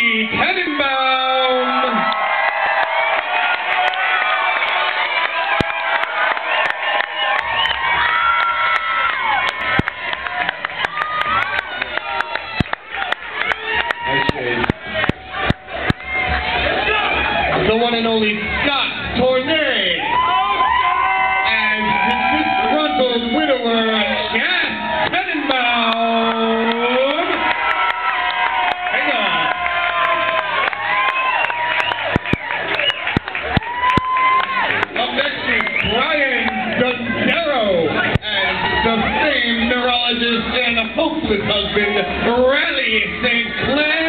Taninbaums. The one and only Scott Tournay, and his disgruntled widower, Chad Taninbaum. Hang on. Up next is Brian Duntero, as the famed neurologist and hopeless husband, Rally St. Clair.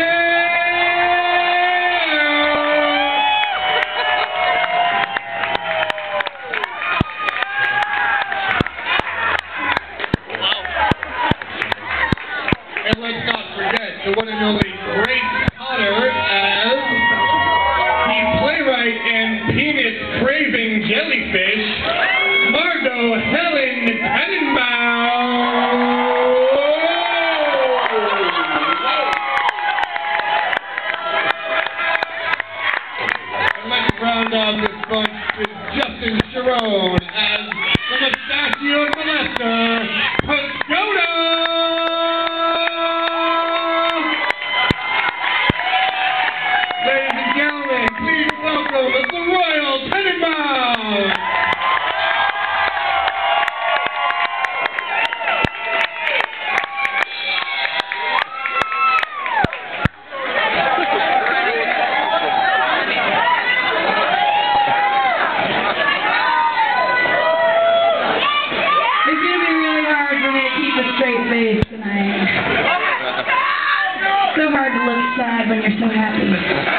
And let's not forget the one and only Grace Potter as the playwright and penis-craving jellyfish, Margot Helen Taninbaums. And let's round out this bunch with Justin Sharon as the mustachioed molester, Pagoda. Ladies and gentlemen, please welcome the Royal Taninbaums! It's going to be really hard for me to keep a straight face tonight. So hard to look sad when you're so happy.